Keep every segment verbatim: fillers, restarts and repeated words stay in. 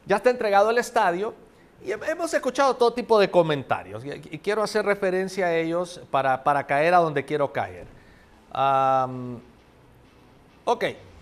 ya está entregado el estadio y hemos escuchado todo tipo de comentarios y quiero hacer referencia a ellos para, para caer a donde quiero caer. Um, ok.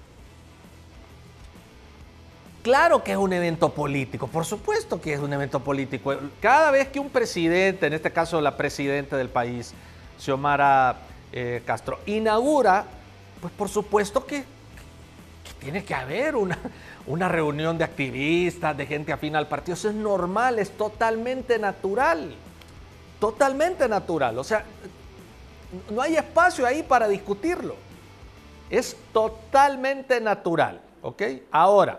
Claro que es un evento político, por supuesto que es un evento político. Cada vez que un presidente, en este caso la presidenta del país, Xiomara eh, Castro, inaugura, pues por supuesto que, que tiene que haber una, una reunión de activistas, de gente afín al partido. Eso es normal, es totalmente natural, totalmente natural. O sea, no hay espacio ahí para discutirlo. Es totalmente natural, ¿ok? Ahora,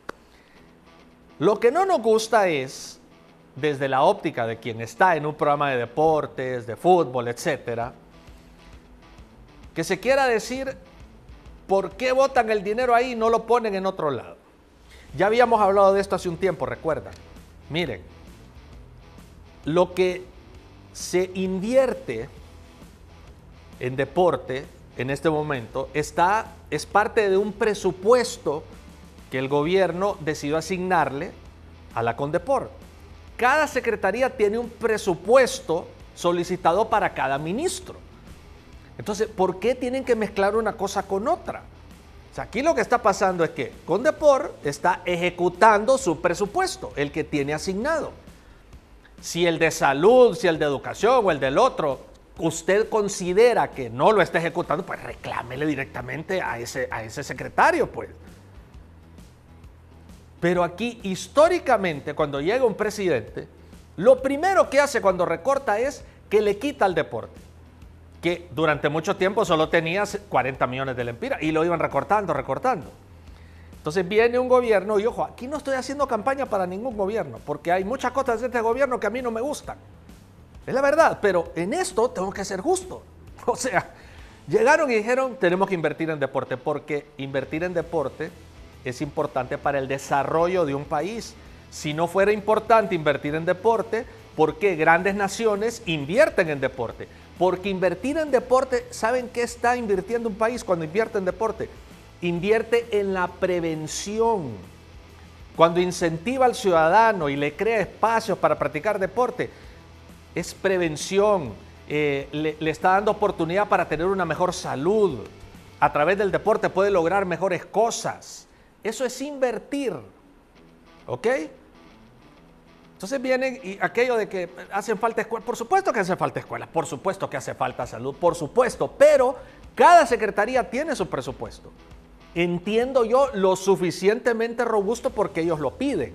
lo que no nos gusta es, desde la óptica de quien está en un programa de deportes, de fútbol, etcétera, que se quiera decir por qué botan el dinero ahí y no lo ponen en otro lado. Ya habíamos hablado de esto hace un tiempo, recuerdan. Miren, lo que se invierte en deporte en este momento está, es parte de un presupuesto que el gobierno decidió asignarle a la Condepor. Cada secretaría tiene un presupuesto solicitado para cada ministro. Entonces, ¿por qué tienen que mezclar una cosa con otra? O sea, aquí lo que está pasando es que Condepor está ejecutando su presupuesto, el que tiene asignado. Si el de salud, si el de educación o el del otro, usted considera que no lo está ejecutando, pues reclámele directamente a ese, a ese secretario, pues. Pero aquí, históricamente, cuando llega un presidente, lo primero que hace cuando recorta es que le quita al deporte, que durante mucho tiempo solo tenía cuarenta millones de lempiras y lo iban recortando, recortando. Entonces viene un gobierno y, ojo, aquí no estoy haciendo campaña para ningún gobierno, porque hay muchas cosas de este gobierno que a mí no me gustan. Es la verdad, pero en esto tengo que ser justo. O sea, llegaron y dijeron, tenemos que invertir en deporte, porque invertir en deporte es importante para el desarrollo de un país. Si no fuera importante invertir en deporte, ¿por qué grandes naciones invierten en deporte? Porque invertir en deporte, ¿saben qué está invirtiendo un país cuando invierte en deporte? Invierte en la prevención. Cuando incentiva al ciudadano y le crea espacios para practicar deporte, es prevención, eh, le, le está dando oportunidad para tener una mejor salud. A través del deporte puede lograr mejores cosas. Eso es invertir, ¿ok? Entonces vienen y aquello de que hacen falta escuelas, por supuesto que hace falta escuelas, por supuesto que hace falta salud, por supuesto, pero cada secretaría tiene su presupuesto. Entiendo yo lo suficientemente robusto porque ellos lo piden.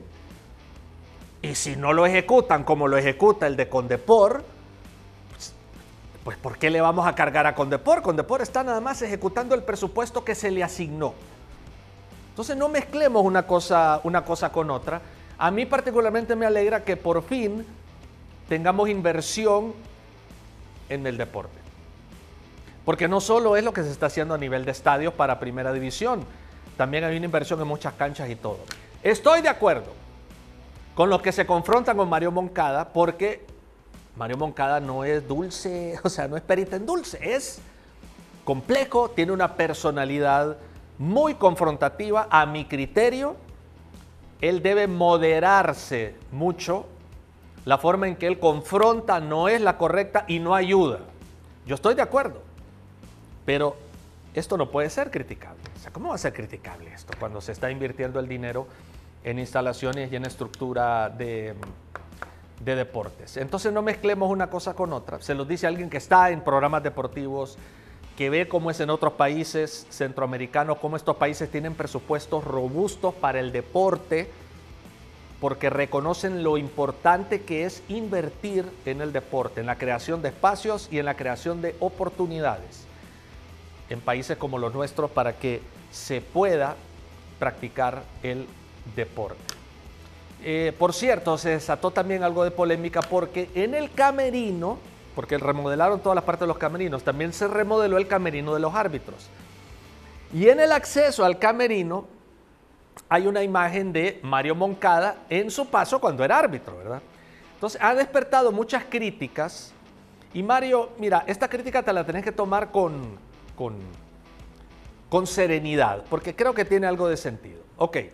Y si no lo ejecutan como lo ejecuta el de Condepor, pues, pues ¿por qué le vamos a cargar a Condepor? Condepor está nada más ejecutando el presupuesto que se le asignó. Entonces no mezclemos una cosa, una cosa con otra. A mí particularmente me alegra que por fin tengamos inversión en el deporte. Porque no solo es lo que se está haciendo a nivel de estadios para primera división, también hay una inversión en muchas canchas y todo. Estoy de acuerdo con los que se confrontan con Mario Moncada, porque Mario Moncada no es dulce, o sea, no es perita en dulce, es complejo, tiene una personalidad muy confrontativa. A mi criterio, él debe moderarse mucho. La forma en que él confronta no es la correcta y no ayuda. Yo estoy de acuerdo, pero esto no puede ser criticable. O sea, ¿cómo va a ser criticable esto cuando se está invirtiendo el dinero en instalaciones y en estructura de, de deportes? Entonces no mezclemos una cosa con otra. Se los dice alguien que está en programas deportivos, que ve cómo es en otros países centroamericanos, cómo estos países tienen presupuestos robustos para el deporte, porque reconocen lo importante que es invertir en el deporte, en la creación de espacios y en la creación de oportunidades en países como los nuestros para que se pueda practicar el deporte. Eh, por cierto, se desató también algo de polémica porque en el camerino, porque remodelaron todas las partes de los camerinos, también se remodeló el camerino de los árbitros. Y en el acceso al camerino hay una imagen de Mario Moncada en su paso cuando era árbitro, ¿verdad? Entonces ha despertado muchas críticas. Y Mario, mira, esta crítica te la tenés que tomar con, con, con serenidad, porque creo que tiene algo de sentido. Ok,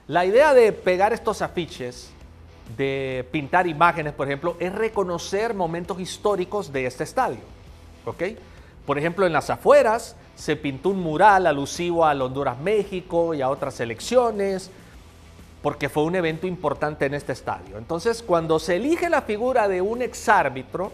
La idea de pegar estos afiches, de pintar imágenes, por ejemplo, es reconocer momentos históricos de este estadio, ¿ok? Por ejemplo, en las afueras se pintó un mural alusivo al Honduras-México y a otras selecciones, porque fue un evento importante en este estadio. Entonces, cuando se elige la figura de un exárbitro,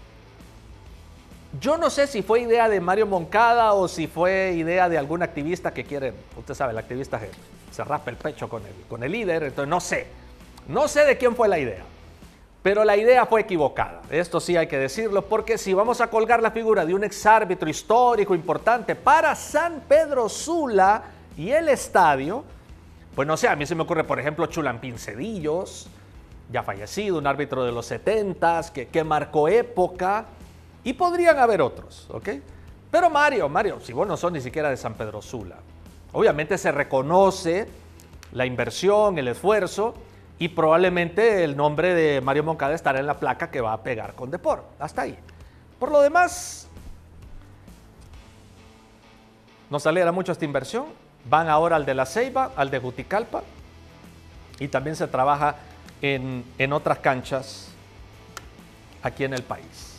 yo no sé si fue idea de Mario Moncada o si fue idea de algún activista que quiere, usted sabe, el activista que se raspa el pecho con el, con el líder, entonces no sé, no sé de quién fue la idea, pero la idea fue equivocada, esto sí hay que decirlo, porque si vamos a colgar la figura de un exárbitro histórico importante para San Pedro Sula y el estadio, pues no sé, a mí se me ocurre, por ejemplo, Chulampín Cedillos, ya fallecido, un árbitro de los setentas, que, que marcó época, y podrían haber otros, ¿ok? Pero Mario, Mario, si vos no sos ni siquiera de San Pedro Sula, obviamente se reconoce la inversión, el esfuerzo, y probablemente el nombre de Mario Moncada estará en la placa que va a pegar con Depor, hasta ahí. Por lo demás, nos alegra mucho esta inversión. Van ahora al de La Ceiba, al de Juticalpa, y también se trabaja en, en otras canchas aquí en el país.